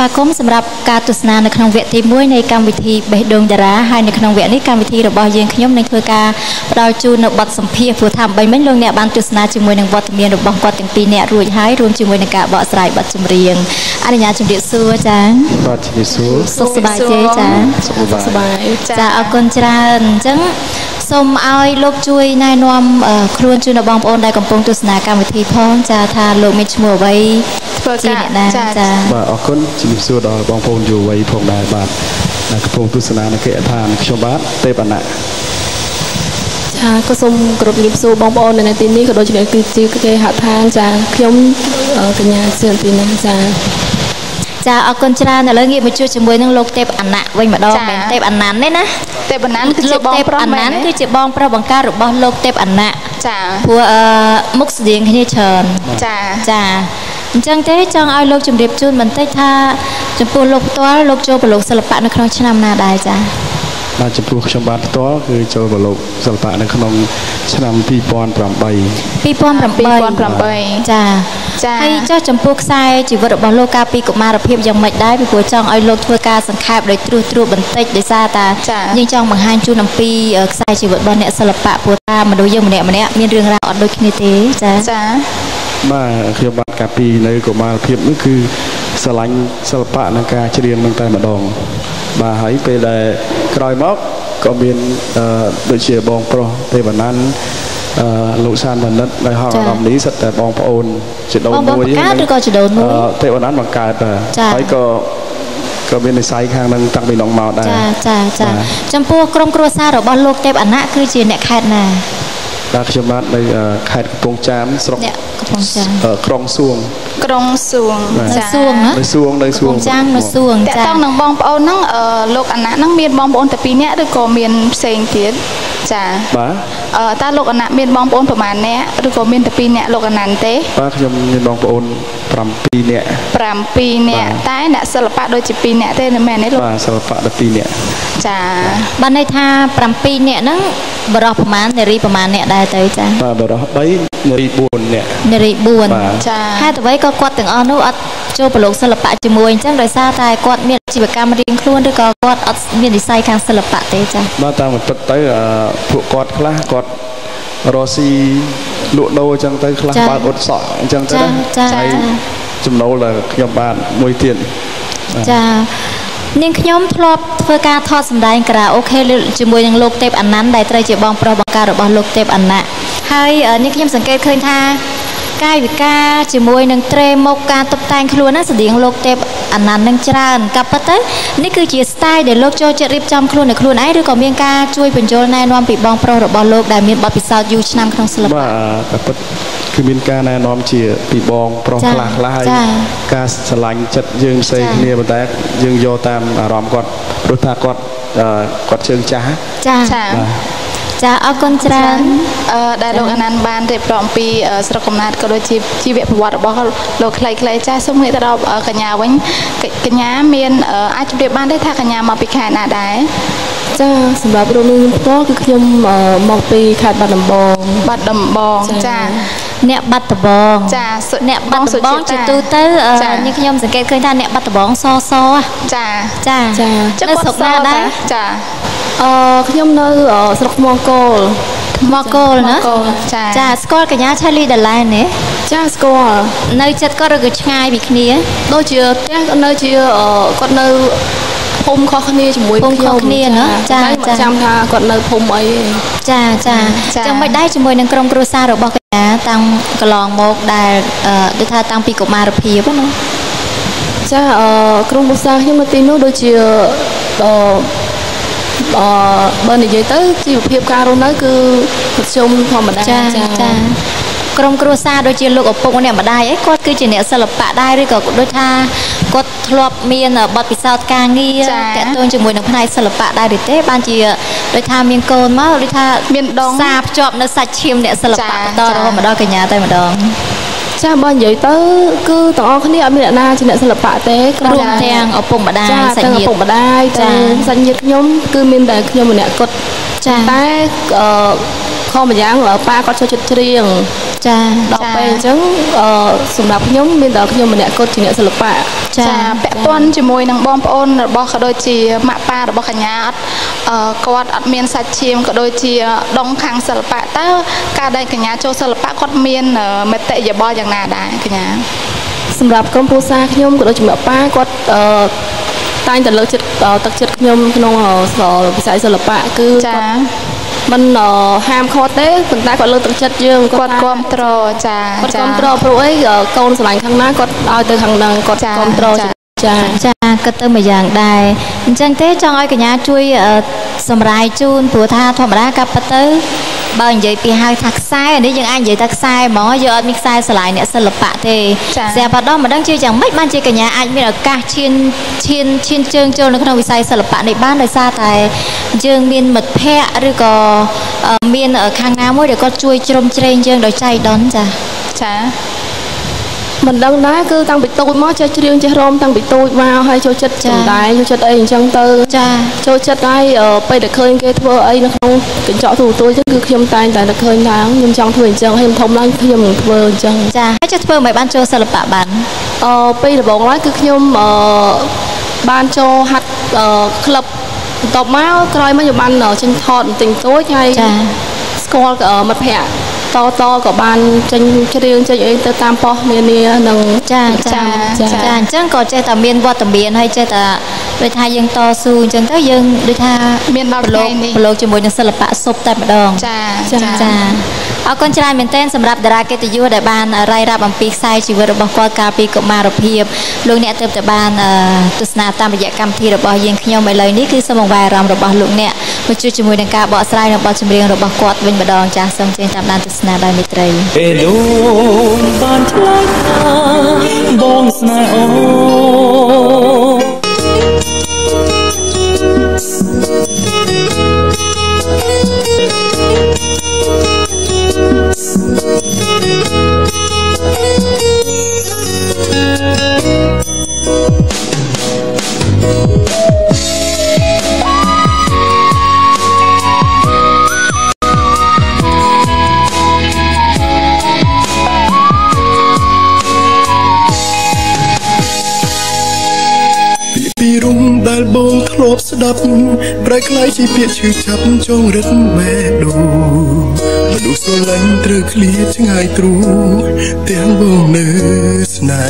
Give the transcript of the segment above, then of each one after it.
វាគមន៍សម្រាប់ការទស្សនានៅក្នុងវគ្គទី1នៃកម្មវិធីបេះដូងតារាហើយនៅក្នុងវគ្គនេះកម្មវិធីរបស់យើងខ្ញុំនឹងធ្វើការផ្ដល់ជូននៅបទសម្ភាសន៍ព្រោះថាបីមិញលោកអ្នកបានទស្សនាជាមួយនឹងវត្តមានរបស់គាត់ទាំងពីរនាក់រួចហើយរួមជាមួយនឹងការបកស្រាយបទចម្រៀងអនុញ្ញាតជម្រាបសួរចា៎បាទជម្រាបសួរសុខសប្បាយទេចា៎សុខសប្បាយចាអរគុណច្រើនអញ្ចឹងសូមឲ្យលោកជួយណែនាំខ្លួនជូនដល់បងប្អូនដែលកំពុងទស្សនាកម្មវិធីផងចាថាលោកមានឈ្មោះអ្វីធ្វើការចាបាទអរគុណជំរាបសួរដល់បងប្អូនយុវវ័យផងដែរបាទកំពុងទស្សនានៅគេឋានខ្ញុំបាទទេពអណៈចាក៏សូមគោរពជំរាបសួរបងប្អូននៅទីនេះក៏ដូចជាគឺជាគេហដ្ឋានចាខ្ញុំកញ្ញាសិនទីណាចាអរគុណច្រើនឥឡូវងាកមកជួបជាមួយនឹងលោកទេពអណៈវិញម្ដងមែនទេពអណាន់ទេណាទេពអណាន់គឺជាបងប្រុសមែនគឺជាបងប្រុសបង្ការរបស់លោកទេពអណៈចាព្រោះមុខស្តៀងគ្នាច្រើនចាអញ្ចឹងទេចង់ឲ្យលោកជម្រាបជូនបន្តិចថាចំពោះលោកផ្ទាល់លោកចូលប្រឡូកសិល្បៈនៅក្នុងឆ្នាំណាដែរចាបាទចំពោះខ្ញុំបាទផ្ទាល់គឺចូលប្រឡូកសិល្បៈនៅក្នុងឆ្នាំ2008 ចាហើយចុះចំពោះខ្សែជីវិតរបស់លោកកាលពីកុមារភាពយ៉ាងម៉េចដែរពីព្រោះចង់ឲ្យលោកធ្វើការសង្ខេបដោយត្រួសបន្តិចដោយសារតាយើងចង់បង្ហាញជូនអំពីខ្សែជីវិតរបស់អ្នកសិល្បៈព្រោះថាមនុស្សយើងម្នាក់មានរឿងរ៉ាវអត់ដូចគ្នាទេចាបាទខ្ញុំបាទកាលពីនៅកុមារភាពនោះគឺស្រឡាញ់សិល្បៈនិងការច្រៀងនឹងតែម្ដងបាទហើយពេលដែលក្រោយមកក៏មានដូចជាបងប្រុសទេវណាន់លោកសានបណ្ឌិតដែលហោះអារម្មណ៍នេះសិតតែបងប្អូនជាដូនមួយបង្កើតឬក៏ជាដូនមួយទេវណាន់បង្កើតហើយក៏មាននិស័យខាងនឹងតាំងពីនងមកដែរចាចំពោះក្រុមគ្រួសាររបស់លោកទេពអណៈគឺជាអ្នកខេត្តណាបាទខ្ញុំបាទនៅខេត្តកំពង់ចាមស្រុកកំពង់ចាមក្រុងសួងចាសួងនៅសួងកំពង់ចាមនៅសួងចាតោះនឹងបងប្អូនហ្នឹងលោកអណៈហ្នឹងមានបងប្អូនតែ2នាក់ឬក៏មានផ្សេងទៀតចាបាទតើលោកអណៈមានបងប្អូនប្រមាណអ្នកឬក៏មានតែ2នាក់លោកអណៈទេបាទខ្ញុំមានបងប្អូន7នាក់តែអ្នកសិល្បៈដូចជា2នាក់ទេមែនទេលោកបាទសិល្បៈ12នាក់ចាបានន័យថា7នាក់ហ្នឹងបរិះប្រមាណនារីប្រមាណអ្នកដែរទៅចាបាទបរិះ3នារី4នាក់នារី4ចាហេតុអ្វីក៏គាត់ទាំងអស់នោះអត់ចូលប្រឡូកសិល្បៈជាមួយអញ្ចឹងដោយសារតែគាត់មានអាជីវកម្មរៀងខ្លួនឬក៏គាត់អត់មាននិស្ស័យខាងសិល្បៈទេចាបាទតាមពិតទៅពួកគាត់ខ្លះគាត់រស់ស៊ីលក់ដូរអញ្ចឹងទៅខ្លះបើកអ៊ុតសក់អញ្ចឹងទៅហើយចំណូលដែលខ្ញុំបានមួយទៀតចានាងខ្ញុំធ្លាប់ធ្វើការថតសម្ដែងការ៉ាអូខេជាមួយនឹងលោកទេពអណាន់ដែលត្រូវជាបងប្រុសបង្ការរបស់លោកទេពអណៈហើយនាងខ្ញុំសង្កេតឃើញថាកាយវិការជាមួយនឹងត្រេមុខការតុបតែងខ្លួនណាស្តៀងលោកទេពអណាន់នឹងច្រើនក៏ប៉ុន្តែនេះគឺជា style ដែលលោកចូលចិត្តរៀបចំខ្លួននៅខ្លួនឯងឬក៏មានការជួយបញ្ចូលណែនាំពីបងប្រុសរបស់លោកដែលមានបទពិសោធន៍យូរឆ្នាំក្នុងសិល្បៈបាទក៏ពិតគឺមានការណែនាំជាពីបងប្រុសខ្លះហើយការស្រឡាញ់ចិត្តយើងផ្សេងគ្នាប៉ុន្តែយើងយកតាមអារម្មណ៍គាត់ព្រោះថាគាត់ជើងចាស់ចាអរគុណច្រើនដែលលោកអាណាន់បានរៀបរាប់អំពីស្រុកកំណើតក៏ដូចជាជីវប្រវត្តិរបស់លោកខ្លីៗចាសូមងាកទៅដល់កញ្ញាវិញកញ្ញាមានអាចជម្រាបបានទេថាកញ្ញាមកពីខេត្តណាដែរចាសម្រាប់រឿងផ្ទាល់គឺខ្ញុំមកពីខេត្តបាត់ដំបងចាអ្នកបាត់ដំបងចាអ្នកបាត់ដំបងជាទូទៅនេះខ្ញុំសង្កេតឃើញថាអ្នកបាត់ដំបងសចានៅស្រុកណាដែរចាខ្ញុំនៅស្រុកថ្មគោលណាចាស្គាល់កញ្ញាឆាលីដាឡែនទេចាស្គាល់នៅចិត្តគាត់ឬក៏ឆ្ងាយពីគ្នាដូចជាផ្ទះនៅជាគាត់នៅភូមិខុសគ្នាជាមួយខ្ញុំណាចាចាំថាគាត់នៅភូមិអីចាចឹងមិនដែរជាមួយនឹងក្រុមគ្រួសាររបស់កញ្ញាតាំងកន្លងមកដែលដូចថាតាំងពីកុមារភាពណាចាក្រុមគ្រួសារខ្ញុំនៅទីនោះដូចជាបើនិយាយទៅជីវភាពការរស់នៅគឺមធ្យមធម្មតាចាក្រុមគ្រួសារដូចជាលោកឪពុកម្នាក់ម្ដាយអីគាត់គឺជាអ្នកសិល្បៈដែរឬក៏ដូចថាគាត់ធ្លាប់មានបទពិសោធន៍ការងារតាក់ទងជាមួយនឹងផ្នែកសិល្បៈដែរឬទេបានជាដូចថាមានកូនមកដូចថាមានដងសារភ្ជាប់នៅសាច់ឈាមអ្នកសិល្បៈបន្តរហូតមកដល់កញ្ញាតែម្ដងចាបើនិយាយទៅគឺទាំងអស់គ្នាអត់មានអ្នកណាជាអ្នកសិល្បៈទេរួមទាំងឪពុកម្ដាយសាច់ញាតិឪពុកម្ដាយតែសាច់ញាតិខ្ញុំគឺមានតែខ្ញុំម្នាក់គត់តែខម្យ៉ាងប៉ាគាត់ចូលចិត្តច្រៀងចាដល់ពេលអញ្ចឹងសម្រាប់ខ្ញុំមានតែខ្ញុំម្នាក់គាត់ជាអ្នកសិល្បៈចាពាក់ព័ន្ធជាមួយនឹងបងប្អូនរបស់ក៏ដូចជាម៉ាក់ប៉ារបស់កញ្ញាអត់គាត់អត់មានសាច់ឈាមក៏ដូចជាដងខាងសិល្បៈតើការដែលកញ្ញាចូលសិល្បៈគាត់មានមតិយោបល់យ៉ាងណាដែរកញ្ញាសម្រាប់ក្រុមគ្រួសារខ្ញុំក៏ដូចជាម៉ាក់ប៉ាគាត់តែងតែលើកចិត្តទឹកចិត្តខ្ញុំក្នុងវិស័យសិល្បៈគឺគាត់មិនហាមឃាត់ទេប៉ុន្តែគាត់លើកទឹកចិត្តយើងគាត់គ្រប់គ្រងចាគាត់គ្រប់គ្រងព្រោះអីកូនស្រឡាញ់ខាងណាគាត់ឲ្យទៅខាងហ្នឹងគាត់គ្រប់គ្រងចាគាត់ទៅមួយយ៉ាងដែរអញ្ចឹងទេចង់ឲ្យកញ្ញាជួយសម្រាយជូនព្រោះថាធម្មតាកាប់ពិតទៅបើនិយាយពីហៅថាខ្សែនេះយើងអាចនិយាយថាខ្សែហ្មងយើងអត់មានខ្សែស្រឡាយអ្នកសិល្បៈទេស្រាប់តែមិនដឹងជាយ៉ាងម៉េចបានជាកញ្ញាអាចមានឱកាសឈានជើងចូលនៅក្នុងវិស័យសិល្បៈនេះបានដោយសារតែយើងមានមិត្តភ័ក្តិឬក៏មានខាងណាមួយដែលគាត់ជួយជ្រោមជ្រែងយើងដោយចៃដន្យចាមិនដឹងដែរគឺតាំងពីតូចមកចេះច្រៀងចេះរាំតាំងពីតូចមកហើយចូលចិត្តសម្ដែងចូលចិត្តអីអញ្ចឹងទៅចូលចិត្តហើយពេលដែលឃើញគេធ្វើអីនៅក្នុងកញ្ចក់ទូរទស្សន៍គឺខ្ញុំតែងតែឃើញថាខ្ញុំចង់ធ្វើអញ្ចឹងហើយធំឡើងខ្ញុំនឹងធ្វើអញ្ចឹងចាហើយចេះធ្វើមិនបានចូលសិល្បៈបានពេលដំបូងឡើយគឺខ្ញុំបានចូលហាត់ក្លឹបបន្ទាប់មកក្រោយមកខ្ញុំបានចេញថតបន្តិចតួចហើយស្គាល់មិត្តភ័ក្តិតក៏បានចេញច្រៀងចេញអីទៅតាមប៉ុស្តិ៍នានានឹងចាអញ្ចឹងក៏ចេះតែមានវត្តមានហើយចេះតែដូចថាយើងតស៊ូអញ្ចឹងទៅយើងដូចថាមានដល់ថ្ងៃនេះប្រឡូកជាមួយនឹងសិល្បៈសុបតែម្ដងចាអរគុណច្រើនមែនទែនសម្រាប់តារាកិត្តិយសដែលបានរាយរាប់អំពីខ្សែជីវិតរបស់គាត់កាលពីកុមារភាពលោកអ្នកទើបតែបានទស្សនាតាមរយៈកម្មវិធីរបស់យើងខ្ញុំឥឡូវនេះគឺសូមអង្វែអារម្មណ៍របស់លោកអ្នកមកជួយជាមួយនឹងការបកស្រាយនៅបទចម្រៀងរបស់គាត់វិញម្ដងចាសសូមជើញតាមដានទស្សនាដោយមេត្រីពេលលោកបានឆ្លើយថាបងស្នេហ៍អូដែលបងធ្លាប់ស្ដាប់ប្រែក្លាយជាពាក្យឈឺចាប់ចងរឹតបេះដូងមនុស្សស្រឡាញ់ត្រូវឃ្លាតឆ្ងាយទ្រូងទាំងបងនៅស្នេ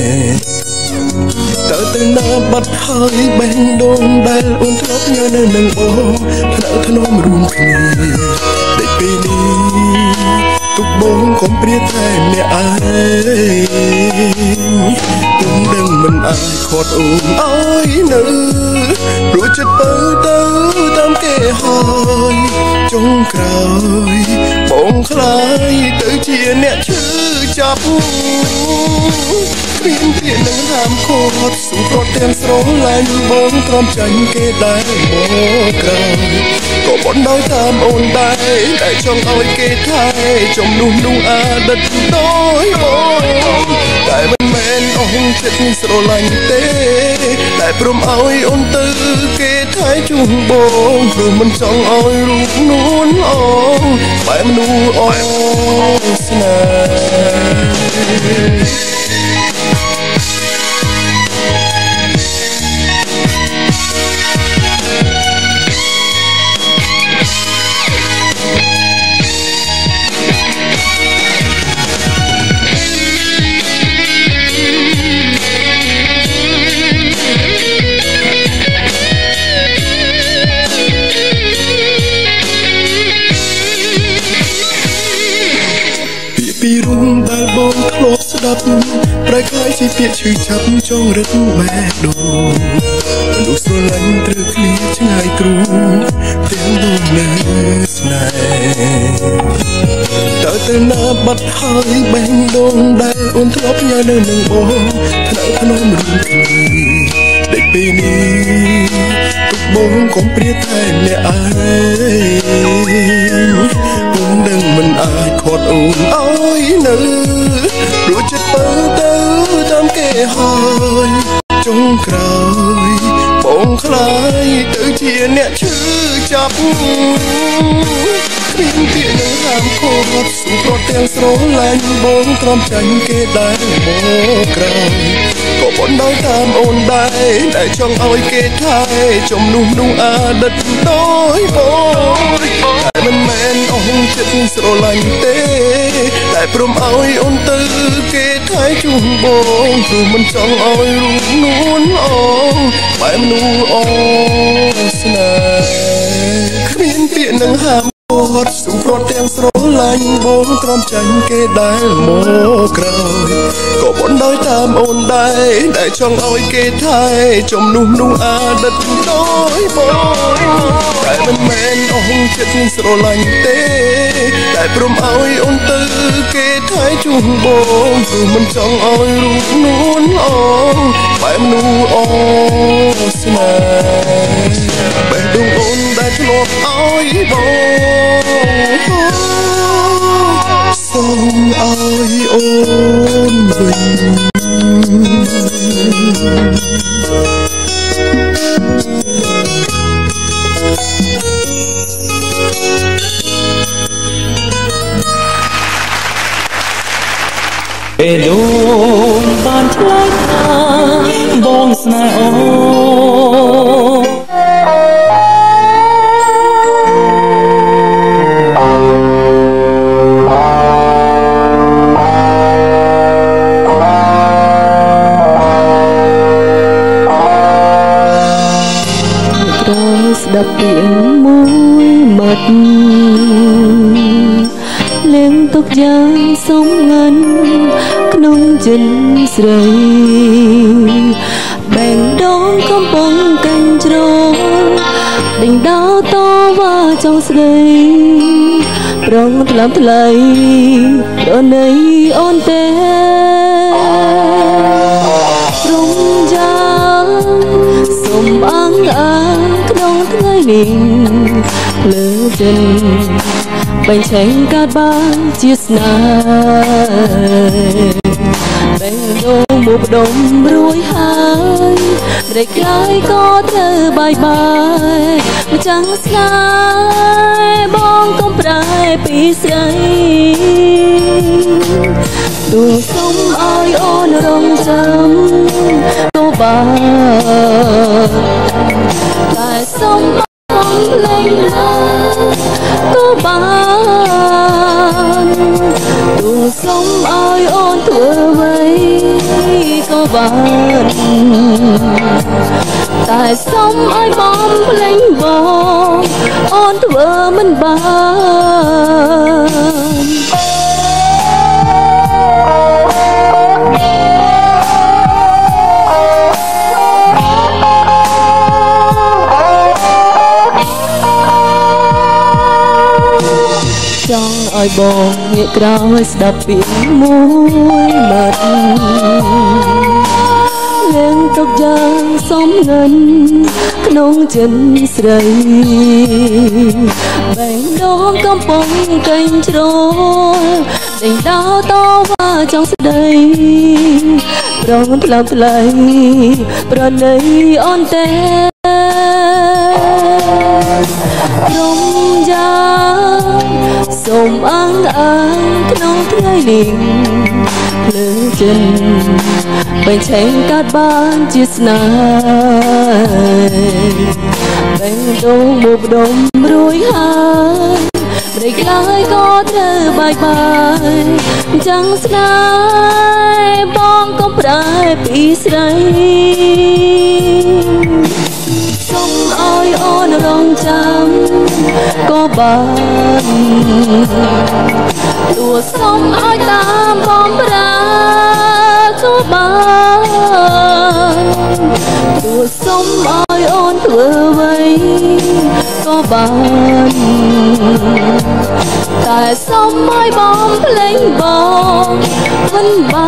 ហ៍តើទៅណាបាត់ហើយបេះដូងដែលអូនធ្លាប់ញ៉ាំនៅនឹងបងថ្នាក់ធ្នមរួមគ្នាតែពេលនេះទុកបងកុំព្រាតែម្នាក់ឯងទុំដឹងមិនអាចខត់អូនអើយនៅព្រោះចិត្តទៅតាមគេហើយចុងក្រោយបងខ្លាយទៅជាអ្នកឈឺចាប់គ្មានពាក្យនឹងហាមឃាត់សុំប្រត់ទាំងស្រឡាញ់បងទ្រាំចាញ់គេដែរមកក្រោយក៏បន់ដោយតាមអូនដែរតែចង់ឲ្យគេថែចំនោះអាដិតដោយបងតែមិនមែនអូនចិត្តស្រឡាញ់ទេតែព្រមឲ្យអូនទៅគេថែជូនបងព្រោះមិនចង់ឲ្យរូបនួនអងបែបមនុស្សអូនស្នេហ៍ពីរួមដែលបងធ្លាប់ស្ដាប់ប្រែក្លាយជាពាក្យឈឺចាប់ចងរឹតបេះដូងមនុស្សស្រឡាញ់ត្រូវឃ្លាតឆ្ងាយទ្រូងទាំងបងនៅស្នេហ៍តើទៅណាបាត់ហើយបេះដូងដែលអូនធ្លាប់ញ៉ាំនៅនឹងបងថ្នាក់ធ្នមរួមគ្នាតែពេលនេះទុកបងកុំព្រាតែម្នាក់ឯងអូននឹងមិនអាចខត់អូនអើយនៅព្រោះចិត្តទៅតាមគេហើយចុងក្រោយបងខ្លាយទៅជាអ្នកឈឺចាប់គ្មានមានពាក្យនឹងហាមឃាត់សុំប្រត់ទាំងស្រឡាញ់បងទ្រាំចាញ់គេដែរមកក្រោយក៏ប៉ុន្តែតាមអូនដែរដែលចង់ឲ្យគេថែជំនួសនោះអតីតដោយបងតែមិនមែនអស់ចិត្តស្រឡាញ់ទេតែព្រមឲ្យអូនទៅគេថែជូនបងព្រោះមិនចង់ឲ្យរូបនួនអងបែបមនុស្សអស្នេហ៍គ្មានពាក្យនឹងហាមអត់សុំប្រត់ទាំងស្រឡាញ់បងទ្រាំចាញ់គេដែលមកក្រោយក៏ប៉ុន្តែតាមអូនដែរដែលចង់ឲ្យគេថែជំនួសនោះអតីតដោយបងតែមិនមែនអស់ចិត្តស្រឡាញ់ទេតែព្រមឲ្យអូនទៅគេថែជូនបងព្រោះមិនចង់ឲ្យរូបនួនអងបែបមនុស្សអស្នេហ៍បេះដូងអូនដែលធ្លាប់ឲ្យបងសូមឲ្យអូនពេលលោកបានឆ្លើយថាបងស្នេហ៍អូស្ដាប់ពាក្យមួយម៉ាត់លេងទុកយ៉ាងសំងាញ់ក្នុងចិត្តស្រីបែងដងកំពុងកាញ់ជ្រងដេញដោតវ៉ាចង់ស្ដីប្រងថ្លាមថ្លៃប្រណីអូនទេរំចាំសុំអងអាក្នុងថ្ងៃនេះលើចិត្តបែងឆេងកាត់បានជាស្នេហ៍បែងដូងមកដុំរួយហើយម្ដេចក្រោយក៏ត្រូវបាយបាយមិនចាំងស្នេហ៍បងកុំប្រែពីស្រីទូសុំឲ្យអូនរងចាំក៏បានតែសុំបងលេងក៏បានទូសុំឲ្យអូនធ្វើអ្វីក៏បានតែសុំឲ្យបងភ្លេងបងអូនធ្វើមិនបានចង់ឲ្យបងងាកក្រោយស្ដាប់ពាក្យមួយម៉ាត់លេងទុកយ៉ាងសំងាញ់ក្នុងចិត្តស្រីបែងដងកំពុងកាញ់ជ្រោដេញដោតវ៉ាចង់ស្ដីប្រងថ្លាមថ្លៃប្រណីអូនទេរំចាំសូមអងអាងក្នុងថ្ងៃនេះភ្លើងចិត្តបែងឆេងកាត់បានជាស្នេហ៍បែងដូងមកដុំរួយហើយម្ដេចឡើយក៏ត្រូវបាយបាយចឹងស្នេហ៍បងកុំប្រែពីស្រីសូមឲ្យអូនរងចាំក៏បានទោះសូមឲ្យតាមបងប្រាក៏បានទោះសូមឲ្យអូនធ្វើអ្វីក៏បានតែសូមឲ្យបងភ្លេងបងមិន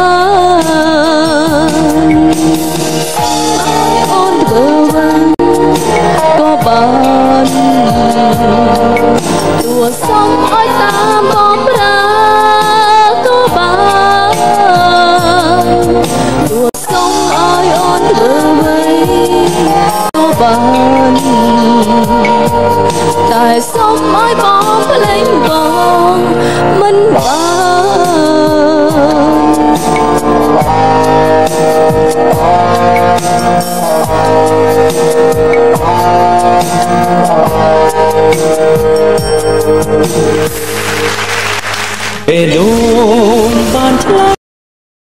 បានអូនធ្វើអ្វីក៏បានទោះសូមឲ្យតាមបងប្រាក៏បានទោះសូមឲ្យអូនធ្វើអ្វីក៏បានតែតែសុំឲ្យបងភ្លេងបងមិនបានពេលលោកបានឆ្ល